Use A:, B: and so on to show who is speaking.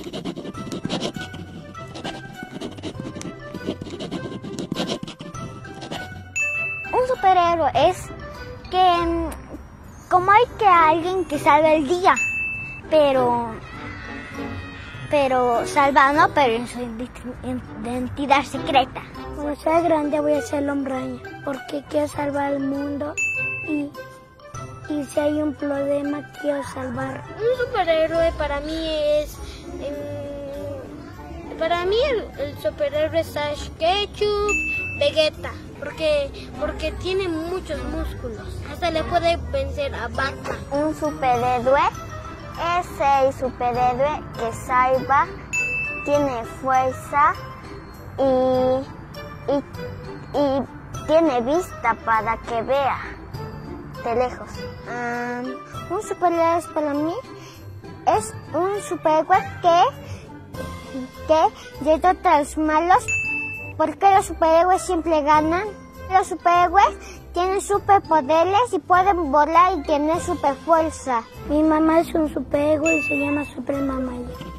A: Un superhéroe es que como hay que alguien que salve el día, pero salva no, pero en su identidad secreta.
B: Cuando sea grande voy a ser el Hombre Araña, porque quiero salvar el mundo y si hay un problema quiero salvar.
C: Un superhéroe para mí es... Para mí el superhéroe es Ash Ketchum, Vegeta, porque tiene muchos músculos. Hasta le puede vencer a Batman.
A: Un superhéroe es el superhéroe que salva, tiene fuerza y tiene vista para que vea de lejos. Un superhéroe para mí es un superhéroe que derrota a los malos, porque los superhéroes siempre ganan. Los superhéroes tienen superpoderes y pueden volar y tienen superfuerza.
B: Mi mamá es un superhéroe y se llama Supermamá.